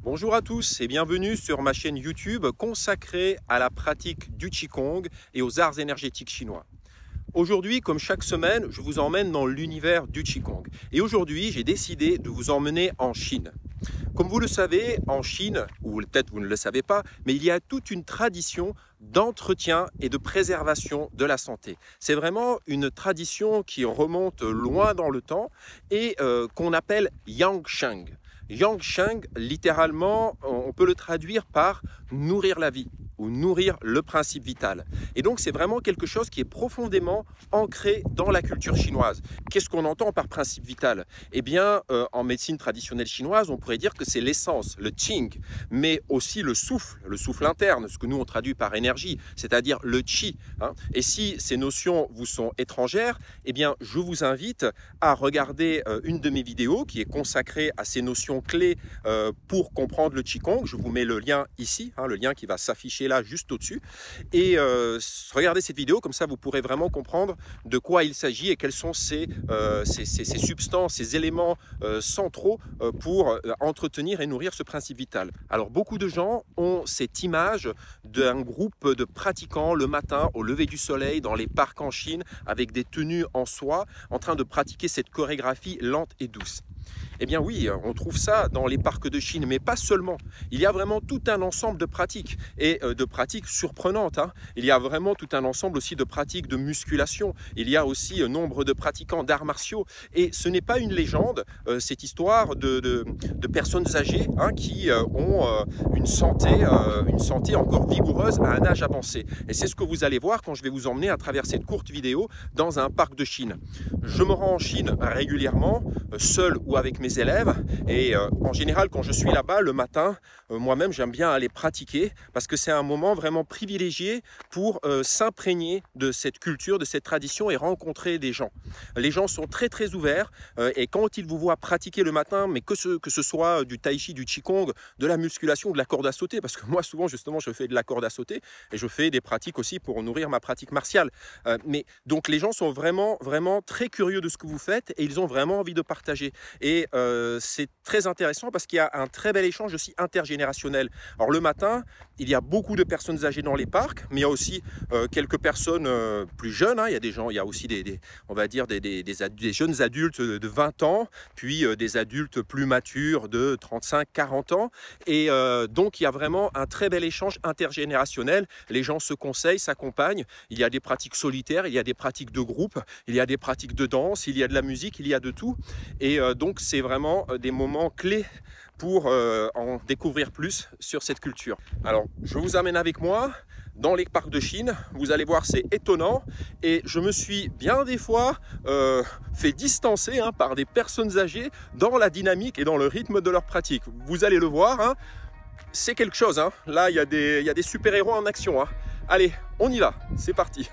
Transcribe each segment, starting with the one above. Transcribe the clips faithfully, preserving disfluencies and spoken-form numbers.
Bonjour à tous et bienvenue sur ma chaîne YouTube consacrée à la pratique du Qigong et aux arts énergétiques chinois. Aujourd'hui, comme chaque semaine, je vous emmène dans l'univers du Qigong. Et aujourd'hui, j'ai décidé de vous emmener en Chine. Comme vous le savez, en Chine, ou peut-être vous ne le savez pas, mais il y a toute une tradition d'entretien et de préservation de la santé. C'est vraiment une tradition qui remonte loin dans le temps et euh, qu'on appelle Yangsheng. Yangsheng, littéralement, on peut le traduire par nourrir la vie ou nourrir le principe vital. Et donc, c'est vraiment quelque chose qui est profondément ancré dans la culture chinoise. Qu'est-ce qu'on entend par principe vital? Eh bien, euh, en médecine traditionnelle chinoise, on pourrait dire que c'est l'essence, le qing, mais aussi le souffle, le souffle interne, ce que nous on traduit par énergie, c'est-à-dire le qi. Hein. Et si ces notions vous sont étrangères, eh bien, je vous invite à regarder euh, une de mes vidéos qui est consacrée à ces notions clés euh, pour comprendre le Qigong. Je vous mets le lien ici, hein, le lien qui va s'afficher là juste au-dessus. Et euh, regardez cette vidéo, comme ça vous pourrez vraiment comprendre de quoi il s'agit et quelles sont ces, euh, ces, ces, ces substances, ces éléments euh, centraux euh, pour euh, entretenir et nourrir ce principe vital. Alors beaucoup de gens ont cette image d'un groupe de pratiquants le matin au lever du soleil dans les parcs en Chine avec des tenues en soie en train de pratiquer cette chorégraphie lente et douce. Eh bien oui, on trouve ça dans les parcs de Chine, mais pas seulement. Il y a vraiment tout un ensemble de pratiques, et de pratiques surprenantes. Hein. Il y a vraiment tout un ensemble aussi de pratiques de musculation. Il y a aussi nombre de pratiquants d'arts martiaux. Et ce n'est pas une légende, euh, cette histoire de, de, de personnes âgées hein, qui euh, ont euh, une, santé, euh, une santé encore vigoureuse à un âge avancé. Et c'est ce que vous allez voir quand je vais vous emmener à travers cette courte vidéo dans un parc de Chine. Je me rends en Chine régulièrement, seul ou avec mes élèves, et euh, en général quand je suis là-bas le matin, euh, moi-même j'aime bien aller pratiquer parce que c'est un moment vraiment privilégié pour euh, s'imprégner de cette culture, de cette tradition et rencontrer des gens. Les gens sont très très ouverts euh, et quand ils vous voient pratiquer le matin, mais que ce, que ce soit du tai chi, du qigong, de la musculation, de la corde à sauter, parce que moi souvent justement je fais de la corde à sauter et je fais des pratiques aussi pour nourrir ma pratique martiale. Euh, mais donc les gens sont vraiment vraiment très curieux de ce que vous faites et ils ont vraiment envie de partager. Et euh, c'est très intéressant parce qu'il y a un très bel échange aussi intergénérationnel. Alors le matin, il y a beaucoup de personnes âgées dans les parcs, mais il y a aussi euh, quelques personnes euh, plus jeunes. Hein. Il y a des gens, il y a aussi des, des on va dire des, des, des, des jeunes adultes de vingt ans, puis euh, des adultes plus matures de trente-cinq, quarante ans. Et euh, donc il y a vraiment un très bel échange intergénérationnel. Les gens se conseillent, s'accompagnent. Il y a des pratiques solitaires, il y a des pratiques de groupe, il y a des pratiques de danse, il y a de la musique, il y a de tout. Et euh, donc c'est vraiment des moments clés pour euh, en découvrir plus sur cette culture. Alors je vous amène avec moi dans les parcs de Chine. Vous allez voir, c'est étonnant et je me suis bien des fois euh, fait distancer hein, par des personnes âgées dans la dynamique et dans le rythme de leur pratique. Vous allez le voir, hein, c'est quelque chose. Hein. Là, il y a des, il y a des super-héros en action. Hein. Allez, on y va, c'est parti.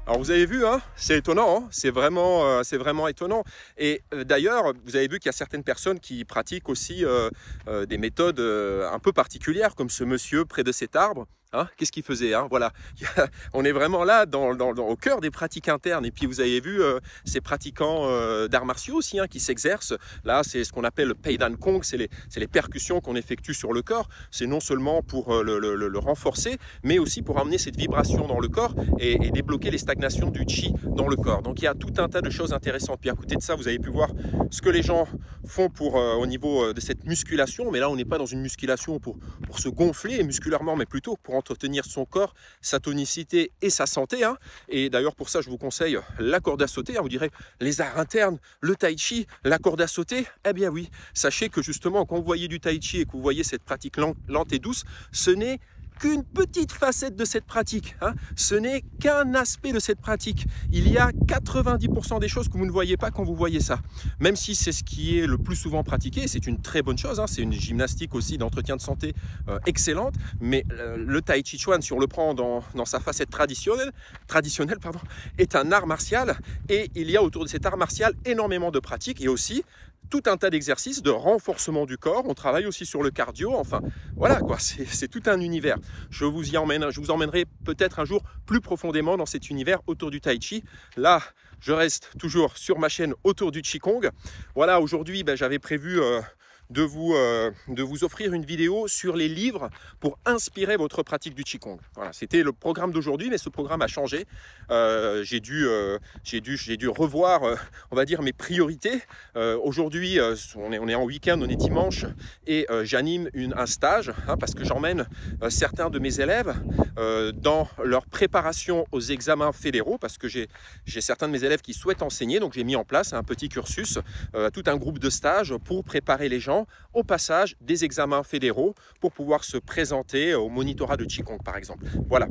Alors vous avez vu, hein, c'est étonnant, hein, c'est vraiment, euh, c'est vraiment étonnant. Et euh, d'ailleurs, vous avez vu qu'il y a certaines personnes qui pratiquent aussi euh, euh, des méthodes euh, un peu particulières, comme ce monsieur près de cet arbre. Hein, qu'est-ce qu'il faisait, hein, voilà. On est vraiment là dans, dans, dans, au cœur des pratiques internes. Et puis vous avez vu euh, ces pratiquants euh, d'arts martiaux aussi hein, qui s'exercent. Là, c'est ce qu'on appelle le Peidan Kong, c'est les, les percussions qu'on effectue sur le corps. C'est non seulement pour euh, le, le, le renforcer, mais aussi pour amener cette vibration dans le corps et, et débloquer les stagnations du chi dans le corps. Donc il y a tout un tas de choses intéressantes. Puis à côté de ça, vous avez pu voir ce que les gens font pour, euh, au niveau de cette musculation. Mais là, on n'est pas dans une musculation pour, pour se gonfler musculairement, mais plutôt pour entretenir son corps, sa tonicité et sa santé. Hein. Et d'ailleurs, pour ça, je vous conseille la corde à sauter. Hein. Vous direz, les arts internes, le tai chi, la corde à sauter. Eh bien oui, sachez que justement, quand vous voyez du tai chi et que vous voyez cette pratique lente, lente et douce, ce n'est qu'une petite facette de cette pratique. Hein. Ce n'est qu'un aspect de cette pratique. Il y a quatre-vingt-dix pour cent des choses que vous ne voyez pas quand vous voyez ça. Même si c'est ce qui est le plus souvent pratiqué, c'est une très bonne chose. Hein. C'est une gymnastique aussi d'entretien de santé euh, excellente. Mais euh, le Tai Chi Chuan, si on le prend dans, dans sa facette traditionnelle, traditionnelle pardon, est un art martial. Et il y a autour de cet art martial énormément de pratiques et aussi tout un tas d'exercices de renforcement du corps. On travaille aussi sur le cardio. Enfin, voilà quoi, c'est tout un univers. Je vous y emmène, je vous emmènerai peut-être un jour plus profondément dans cet univers autour du tai chi. Là, je reste toujours sur ma chaîne autour du Qigong. Voilà, aujourd'hui, ben, j'avais prévu euh, de vous, euh, de vous offrir une vidéo sur les livres pour inspirer votre pratique du Qigong. Voilà, c'était le programme d'aujourd'hui, mais ce programme a changé. Euh, j'ai dû, euh, j'ai dû, j'ai dû revoir, euh, on va dire, mes priorités. Euh, aujourd'hui, euh, on, est, on est en week-end, on est dimanche, et euh, j'anime un stage, hein, parce que j'emmène euh, certains de mes élèves euh, dans leur préparation aux examens fédéraux, parce que j'ai certains de mes élèves qui souhaitent enseigner, donc j'ai mis en place un petit cursus, euh, tout un groupe de stages pour préparer les gens au passage des examens fédéraux pour pouvoir se présenter au monitorat de Qigong par exemple. Voilà.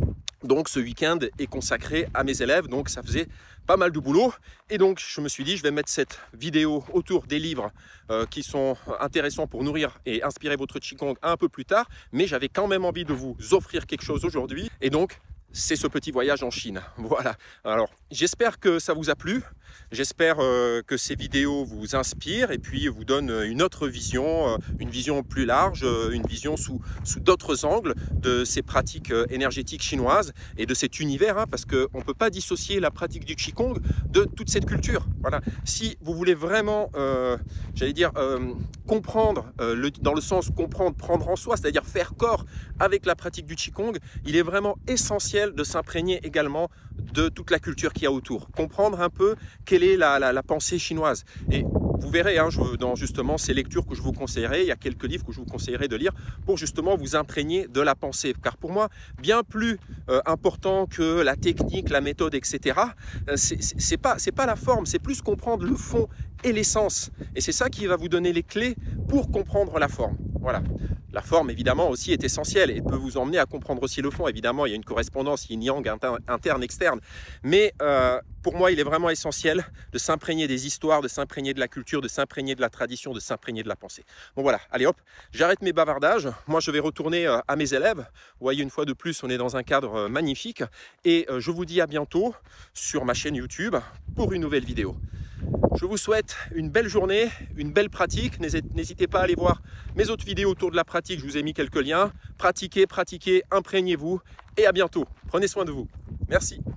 Donc ce week-end est consacré à mes élèves, donc ça faisait pas mal de boulot. Et donc je me suis dit, je vais mettre cette vidéo autour des livres euh, qui sont intéressants pour nourrir et inspirer votre Qigong un peu plus tard. Mais j'avais quand même envie de vous offrir quelque chose aujourd'hui. Et donc, c'est ce petit voyage en Chine. Voilà. Alors, j'espère que ça vous a plu. J'espère euh, que ces vidéos vous inspirent et puis vous donnent une autre vision, euh, une vision plus large, euh, une vision sous, sous d'autres angles de ces pratiques euh, énergétiques chinoises et de cet univers, hein, parce qu'on ne peut pas dissocier la pratique du Qigong de toute cette culture. Voilà. Si vous voulez vraiment, euh, j'allais dire, euh, comprendre, euh, le, dans le sens comprendre, prendre en soi, c'est-à-dire faire corps avec la pratique du Qigong, il est vraiment essentiel de s'imprégner également de toute la culture qu'il y a autour. Comprendre un peu quelle est la, la, la pensée chinoise. Et vous verrez hein, je, dans justement ces lectures que je vous conseillerais, il y a quelques livres que je vous conseillerais de lire pour justement vous imprégner de la pensée. Car pour moi, bien plus euh, important que la technique, la méthode, et cetera, euh, c'est pas, c'est pas la forme, c'est plus comprendre le fond et l'essence. Et c'est ça qui va vous donner les clés pour comprendre la forme. Voilà. La forme, évidemment, aussi est essentielle et peut vous emmener à comprendre aussi le fond. Évidemment, il y a une correspondance yin-yang interne, externe. Mais euh, pour moi, il est vraiment essentiel de s'imprégner des histoires, de s'imprégner de la culture, de s'imprégner de la tradition, de s'imprégner de la pensée. Bon voilà, allez hop, j'arrête mes bavardages. Moi, je vais retourner euh, à mes élèves. Vous voyez, une fois de plus, on est dans un cadre euh, magnifique. Et euh, je vous dis à bientôt sur ma chaîne YouTube pour une nouvelle vidéo. Je vous souhaite une belle journée, une belle pratique. N'hésitez pas à aller voir mes autres vidéos autour de la pratique. Je vous ai mis quelques liens. Pratiquez, pratiquez, imprégnez-vous et à bientôt. Prenez soin de vous. Merci.